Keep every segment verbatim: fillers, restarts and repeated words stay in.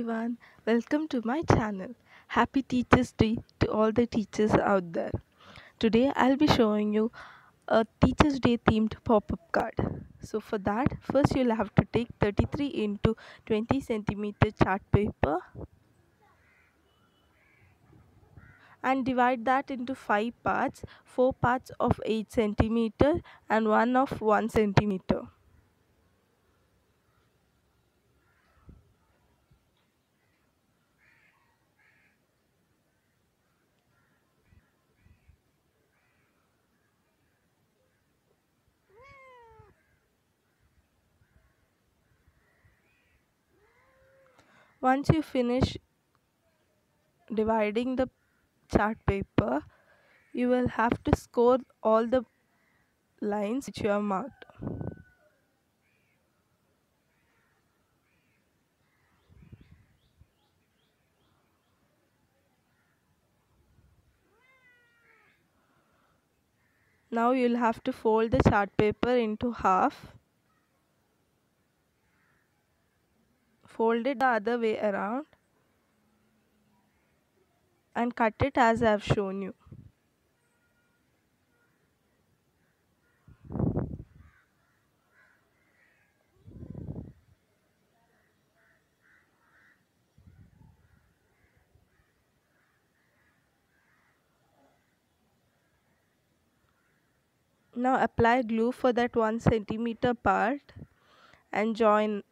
everyone, welcome to my channel. Happy Teachers Day to all the teachers out there. Today I'll be showing you a Teachers Day themed pop-up card. So for that, first you'll have to take thirty-three into twenty centimeter chart paper and divide that into five parts, four parts of eight centimeter and one of one centimeter. Once you finish dividing the chart paper, you will have to score all the lines which you have marked. Now you'll have to fold the chart paper into half, fold it the other way around and cut it as I have shown you. Now apply glue for that one centimeter part and join.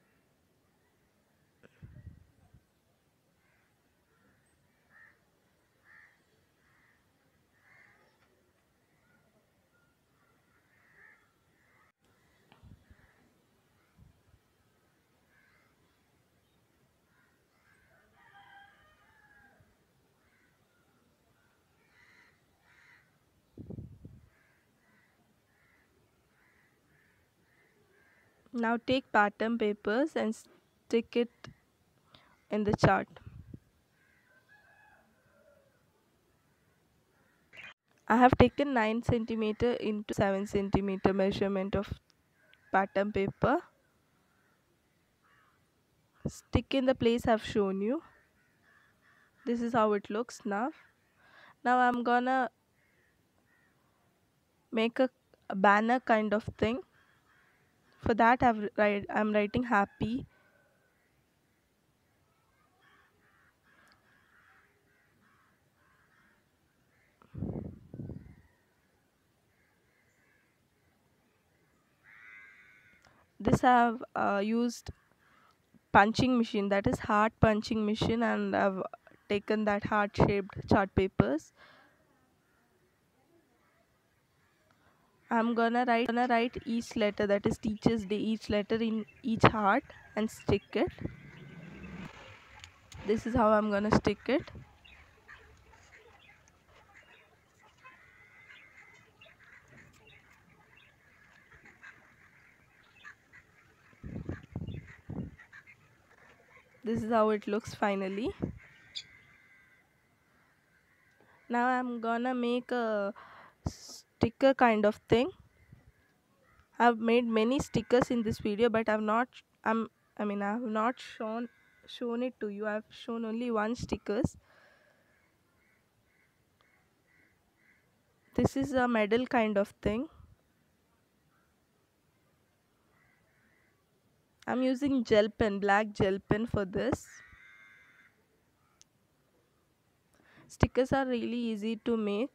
Now take pattern papers and stick it in the chart. I have taken nine centimeter into seven centimeter measurement of pattern paper. Stick in the place I have shown you. This is how it looks now. Now I'm gonna make a, a banner kind of thing. For that I've write, I'm writing happy. This I have uh, used punching machine, that is heart punching machine, and I've taken that heart shaped chart papers. I'm gonna write gonna write each letter, that is Teachers Day, each letter in each heart and stick it. This is how I'm gonna stick it. This is how it looks finally. Now I'm gonna make a sticker kind of thing. I've made many stickers in this video, but I've not I'm I mean I have not shown shown it to you. I've shown only one stickers. This is a medal kind of thing. I'm using gel pen, black gel pen for this. Stickers are really easy to make.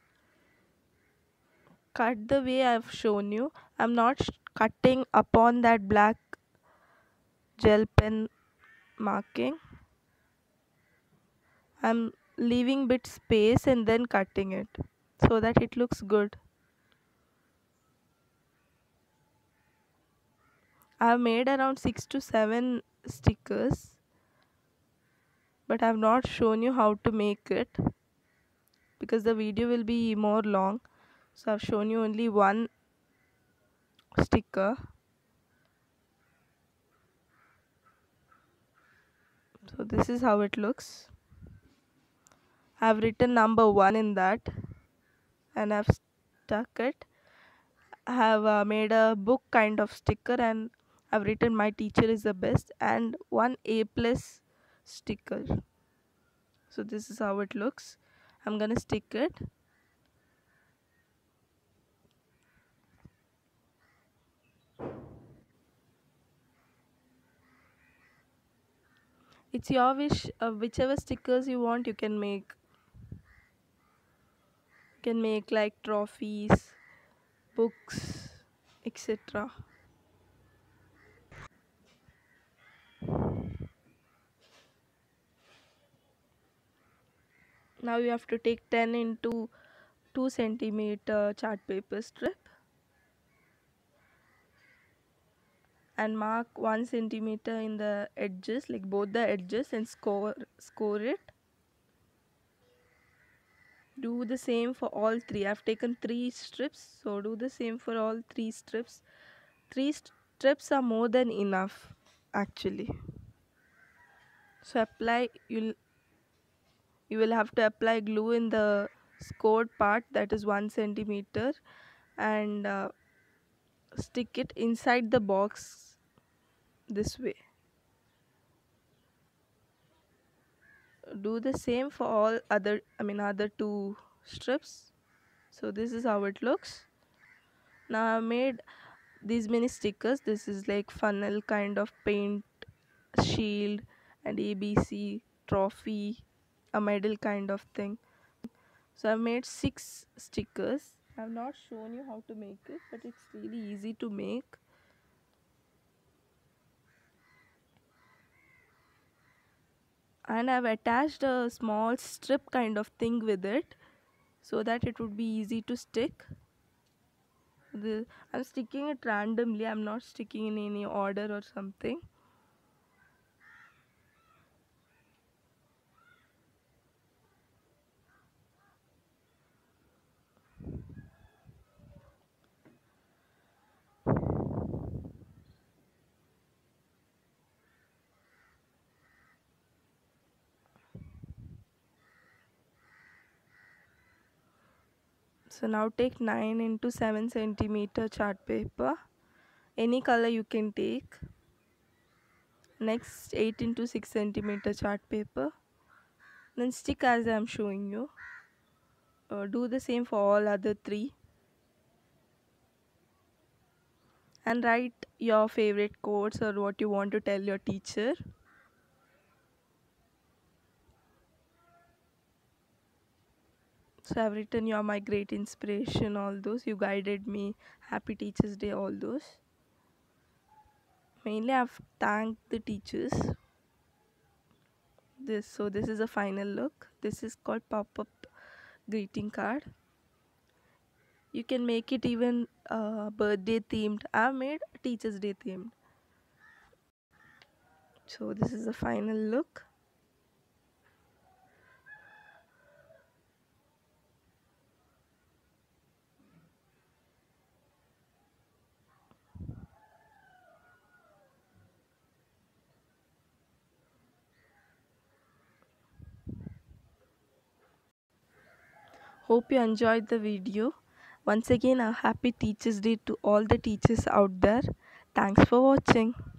Cut the way I've shown you. I'm not cutting upon that black gel pen marking. I'm leaving bit space and then cutting it so that it looks good. I've made around six to seven stickers, but I've not shown you how to make it because the video will be more long. So I've shown you only one sticker. So this is how it looks. I've written number one in that and I've stuck it. I have uh, made a book kind of sticker and I've written my teacher is the best and one A plus sticker. So this is how it looks. I'm gonna stick it. It's your wish. Uh, whichever stickers you want, you can make. You can make like trophies, books, et cetera. Now you have to take ten into two centimeter chart paper strip and mark one centimeter in the edges, like both the edges, and score score it. Do the same for all three. I've taken three strips, so do the same for all three strips. Three strips are more than enough actually. So apply, you'll you will have to apply glue in the scored part, that is one centimeter, and uh, stick it inside the box this way. Do the same for all other, I mean other two strips. So this is how it looks. Now I made these many stickers. This is like funnel kind of paint, shield, and A B C trophy, a medal kind of thing. So I've made six stickers. I've not shown you how to make it, but it's really easy to make. And I've attached a small strip kind of thing with it so that it would be easy to stick. The, I'm sticking it randomly, I'm not sticking in any order or something. So now take nine into seven centimeter chart paper, any color you can take. Next eight into six centimeter chart paper, then stick as I am showing you. Uh, do the same for all other three, and write your favorite quotes or what you want to tell your teacher. So I've written you're my great inspiration, all those, you guided me, happy Teachers Day, all those. Mainly I've thanked the teachers. This so this is a final look. This is called pop-up greeting card. You can make it even uh, birthday themed. I've made Teachers Day themed. So this is the final look. Hope you enjoyed the video. Once again, a happy Teachers Day to all the teachers out there. Thanks for watching.